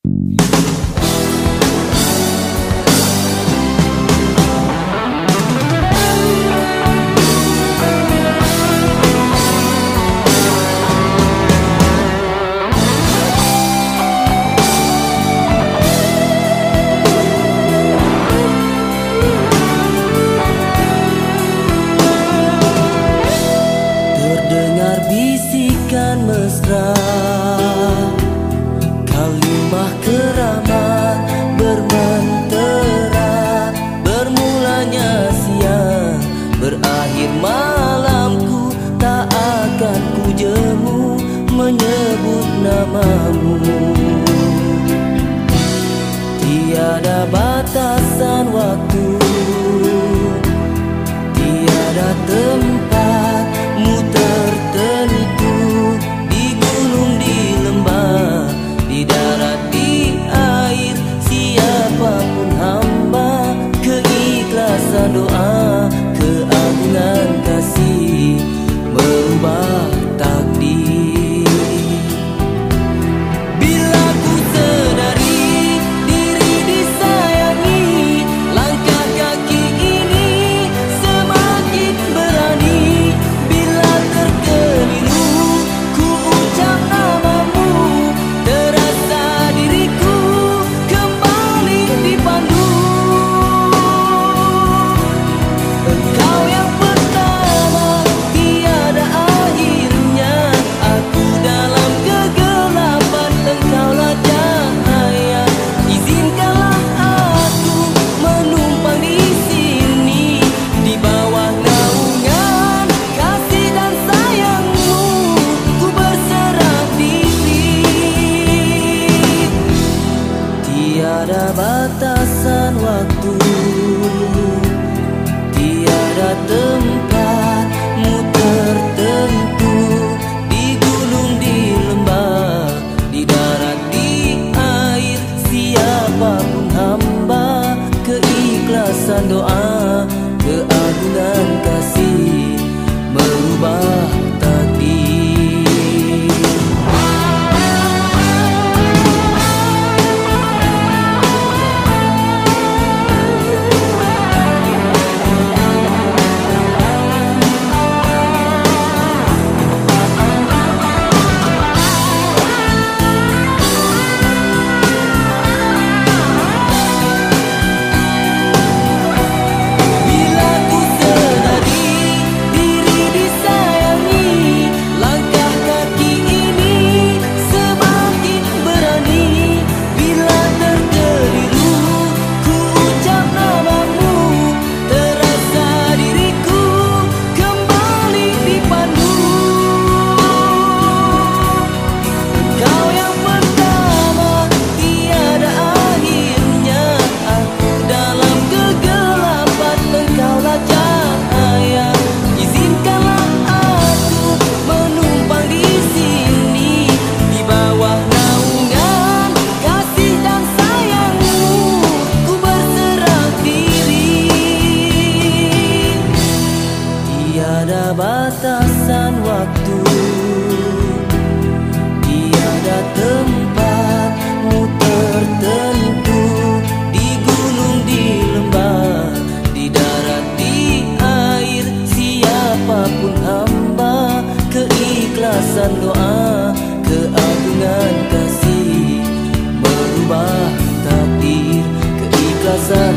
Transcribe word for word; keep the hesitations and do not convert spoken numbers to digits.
Terdengar bisikan mesra, kalimah keramat bermentera. Bermulanya siang, berakhir malamku, tak akan ku jemu menyebut namamu. Tiada batasan waktu, tiada tempatmu tertentu. Di gunung, di lembah, di darat, di air, siapapun hamba. Keikhlasan doa, keagungan kasih merubah takdir. Bila ku sedari diri disayangi, langkah kaki ini semakin berani. Bila terkeliru ku ucap namamu, terasa diriku kembali dipandu. Engkau yang pertama, tiada akhirnya. Aku dalam kegelapan, engkaulah cahaya. Izinkanlah aku menumpang di sini, di bawah naungan kasih dan sayangmu. Ku berserah diri. Tiada batasan waktu, tiada tempatmu tertentu. Di gunung, di lembah, di darat, di air, siapapun hamba. Keikhlasan doa, keagungan kasih merubah takdir. Bila ku sedari diri disayangi, langkah kaki ini semakin berani. Bila terkeliru ku ucap namamu, terasa diriku kembali dipandu. Engkau yang pertama, tiada akhirnya. Aku dalam kegelapan, engkaulah cahaya. Izinkanlah aku menumpang di sini, di bawah naungan kasih dan sayangmu. Ku berserah diri. Tiada batasan waktu, tiada tempatmu tertentu. Di gunung, di lembah, di darat, di air, siapapun hamba. Keikhlasan doa, keagungan kasih merubah takdir. Keikhlasan